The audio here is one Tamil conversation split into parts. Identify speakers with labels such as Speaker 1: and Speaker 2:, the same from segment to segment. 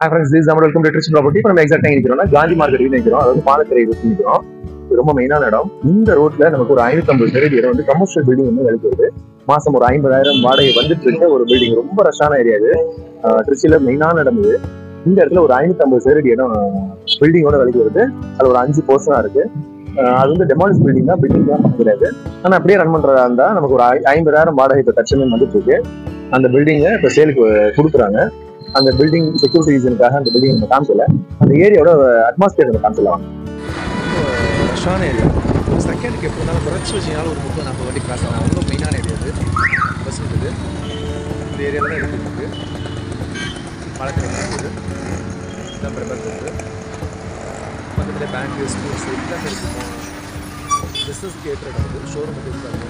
Speaker 1: ஃப்ரெண்ட்ஸ், திஸ் நம்ம வெல்கம் டு ட்ரிச் ப்ராப்பர்ட்டி. இப்போ நம்ம எக்ஸாக்டாக நிற்கிறோம்னா காந்தி மார்க்கெட் நிற்கிறோம். அதாவது பாலக்கரை நிற்கிறோம். இது ரொம்ப மெயினான இடம். இந்த ரோட்ல நமக்கு ஒரு 550 சதுர இடம் வந்து கமர்ஷியல் பில்டிங் வந்து விலைக்கு வருது. மாசம் ஒரு 50,000 வாடகை வந்துட்டு இருக்க ஒரு பில்டிங். ரொம்ப ரஷ்ஷான ஏரியா இது. ட்ரிச்சில மெயினான இடம் இது. இந்த இடத்துல ஒரு 550 சதுர இடம் பில்டிங்கோட விலைக்கு வருது. அது ஒரு 5 போர்ஷனா இருக்கு. அது வந்து டெமாலிஷ் பில்டிங் தான், பில்டிங் தான் கிடையாது. ஆனா அப்படியே ரன் பண்றதா இருந்தா நமக்கு ஒரு 50,000 வாடகை இப்போ தற்சமயம் வந்துட்டு இருக்கு. அந்த பில்டிங்கை இப்போ சேலுக்கு கொடுக்குறாங்க. அந்த பில்டிங் செக்யூரிட்டி ரீசனுக்காக அந்த பில்டிங் நம்ம காமிக்கல. அந்த ஏரியாவோட அட்மாஸ்பியர் நம்ம காமிக்கலாம்.
Speaker 2: ரஷ்ஷான ஏரியா. செகண்டுக்கு எப்போ இருந்தாலும் குறைச்சி வச்சிங்கனாலும் ஒரு 30-40 வண்டி கிராஸ் ஆகும். அவ்வளோ மெயினான ஏரியா இது. பஸ் இருக்குது. இந்த ஏரியாவில் தான் இருக்குது. பாலக்கரை இருக்குது. இதான் பிரபர் இருக்குது. பக்கத்தில் பேங்க்கு, ஸ்கூல்ஸ் எல்லாம் இருக்குமா. பிஸ்னஸ்க்கு ஏற்ற இடம் இருக்குது. ஷோரூம் இருக்குது.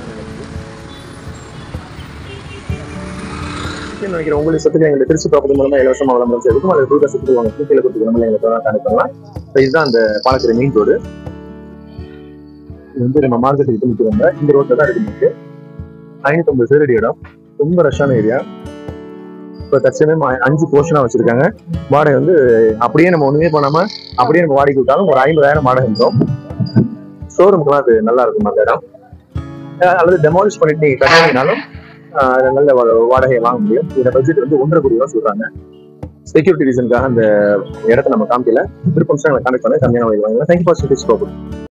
Speaker 1: நினைக்கிறேன் உங்களுக்கு சொத்துக்கு எங்களுக்கு திருச்சி ப்ராப்பர்ட்டி மூலமா இலவசமாக விளம்பரம் செய்யறதுக்கும் அல்லது புதுசாக சுற்று வாங்க கீழே கொடுத்து நம்மள எங்களுக்கு கனெக்ட் பண்ணலாம். இதுதான் அந்த பாலக்கரை மெயின் ரோடு. இது வந்து நம்ம மார்க்கெட்டுக்கு நிற்கிறோம். இந்த ரோட்ல தான் இருக்கு. 550 சதுர இடம். ரொம்ப ரஷ்ஷான ஏரியா. இப்போ தற்சமயம் 5 போர்ஷனா வச்சிருக்காங்க. வாடகை வந்து அப்படியே நம்ம ஒண்ணுமே பண்ணாம அப்படியே நம்ம வாடகை விட்டாலும் ஒரு 50,000 வாடகை இருக்கும். ஷோரூமுக்குலாம் அது நல்லா இருக்கும் அந்த இடம். அல்லது டெமாலிஷ் பண்ணிட்டு நீங்க கட்டினாலும் நல்ல வாடகையை வாங்க முடியும். இந்த பட்ஜெட் வந்து 1.5 கோடி ரூபா சொல்றாங்க. செக்யூரிட்டி ரீசனுக்காக அந்த இடத்த நம்ம காமிக்கல. விருப்பம் கான்டெக்ட் பண்ண கம்மியான வாங்கலாம். Thank you for Trichy property.